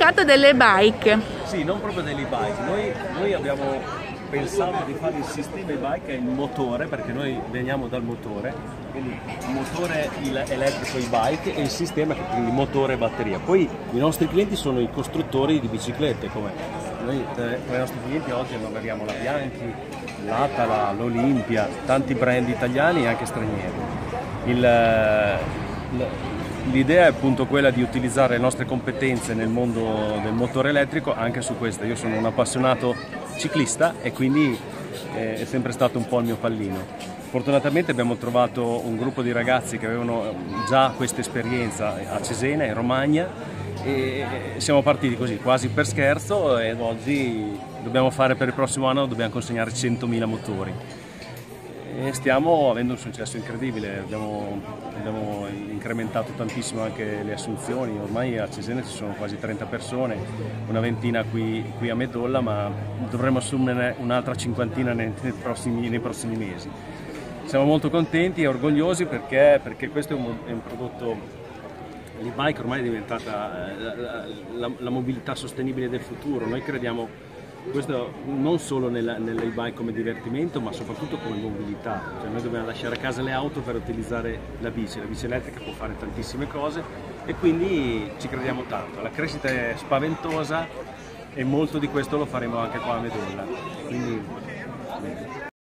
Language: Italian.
mercato delle bike. Sì, non proprio dell'e-bike, noi abbiamo pensato di fare il sistema e-bike e il motore, perché noi veniamo dal motore, quindi il motore elettrico e-bike e il sistema, quindi motore e batteria. Poi i nostri clienti sono i costruttori di biciclette, come noi tra i nostri clienti oggi abbiamo la Bianchi, l'Atala, l'Olimpia, tanti brand italiani e anche stranieri. L'idea è appunto quella di utilizzare le nostre competenze nel mondo del motore elettrico anche su questo. Io sono un appassionato ciclista e quindi è sempre stato un po' il mio pallino. Fortunatamente abbiamo trovato un gruppo di ragazzi che avevano già questa esperienza a Cesena, in Romagna, e siamo partiti così, quasi per scherzo, e oggi dobbiamo fare per il prossimo anno, dobbiamo consegnare 100.000 motori. E stiamo avendo un successo incredibile, abbiamo incrementato tantissimo anche le assunzioni, ormai a Cesena ci sono quasi 30 persone, una ventina qui a Medolla, ma dovremo assumere un'altra cinquantina nei prossimi mesi. Siamo molto contenti e orgogliosi perché questo è un prodotto, l'e-bike ormai è diventata la mobilità sostenibile del futuro. Noi crediamo questo non solo nell'e-bike come divertimento, ma soprattutto come mobilità. Cioè, noi dobbiamo lasciare a casa le auto per utilizzare la bici elettrica può fare tantissime cose e quindi ci crediamo tanto. La crescita è spaventosa e molto di questo lo faremo anche qua a Medolla. Quindi,